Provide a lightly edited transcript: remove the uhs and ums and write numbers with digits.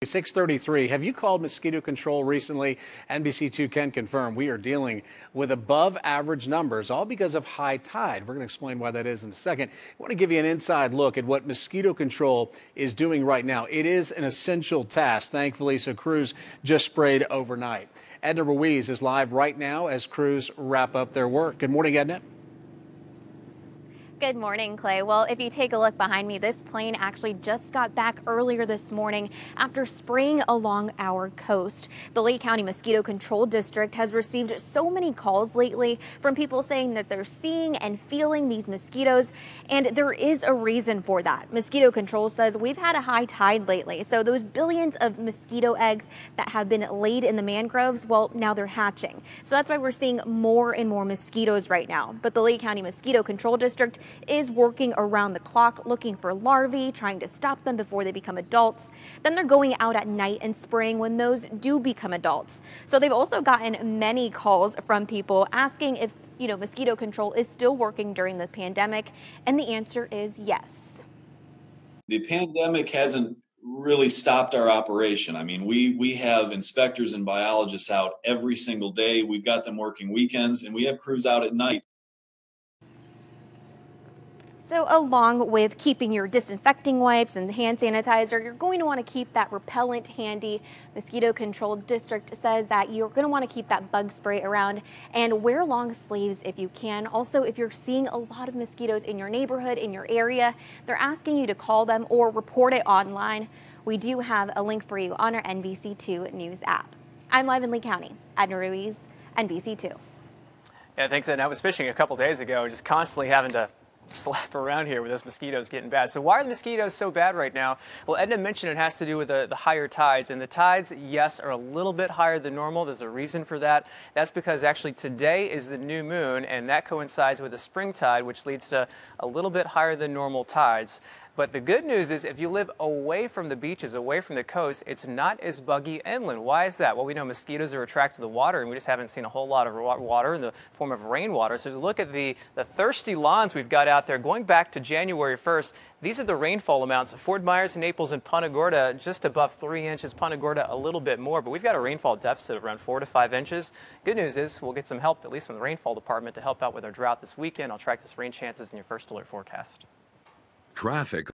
6:33. Have you called mosquito control recently? NBC2 can confirm we are dealing with above average numbers, all because of high tide. We're going to explain why that is in a second. I want to give you an inside look at what mosquito control is doing right now. It is an essential task, thankfully, so crews just sprayed overnight. Edna Ruiz is live right now as crews wrap up their work. Good morning, Edna. Good morning, Clay. Well, if you take a look behind me, this plane actually just got back earlier this morning after spraying along our coast. The Lake County Mosquito Control District has received so many calls lately from people saying that they're seeing and feeling these mosquitoes, and there is a reason for that. Mosquito Control says we've had a high tide lately, so those billions of mosquito eggs that have been laid in the mangroves, well, now they're hatching. So that's why we're seeing more and more mosquitoes right now. But the Lake County Mosquito Control District is working around the clock looking for larvae, trying to stop them before they become adults. Then they're going out at night and spraying when those do become adults. So they've also gotten many calls from people asking if, mosquito control is still working during the pandemic, and the answer is yes. The pandemic hasn't really stopped our operation. I mean, we have inspectors and biologists out every single day. We've got them working weekends, and we have crews out at night. So along with keeping your disinfecting wipes and hand sanitizer, you're going to want to keep that repellent handy. Mosquito Control District says that you're going to want to keep that bug spray around and wear long sleeves if you can. Also, if you're seeing a lot of mosquitoes in your neighborhood, in your area, they're asking you to call them or report it online. We do have a link for you on our NBC2 News app. I'm live in Lee County. Edna Ruiz, NBC2. Yeah, thanks, Ed. I was fishing a couple days ago, just constantly having to slap around here with those mosquitoes getting bad. So why are the mosquitoes so bad right now? Well, Edna mentioned it has to do with the higher tides, and the tides, yes, are a little bit higher than normal. There's a reason for that. That's because actually today is the new moon, and that coincides with the spring tide, which leads to a little bit higher than normal tides. But the good news is if you live away from the beaches, away from the coast, it's not as buggy inland. Why is that? Well, we know mosquitoes are attracted to the water, and we just haven't seen a whole lot of water in the form of rainwater. So look at the thirsty lawns we've got out there. Going back to January 1st, these are the rainfall amounts. Fort Myers, Naples, and Punta Gorda just above 3 inches. Punta Gorda a little bit more, but we've got a rainfall deficit of around 4 to 5 inches. Good news is we'll get some help, at least from the rainfall department, to help out with our drought this weekend. I'll track this rain chances in your first alert forecast. Traffic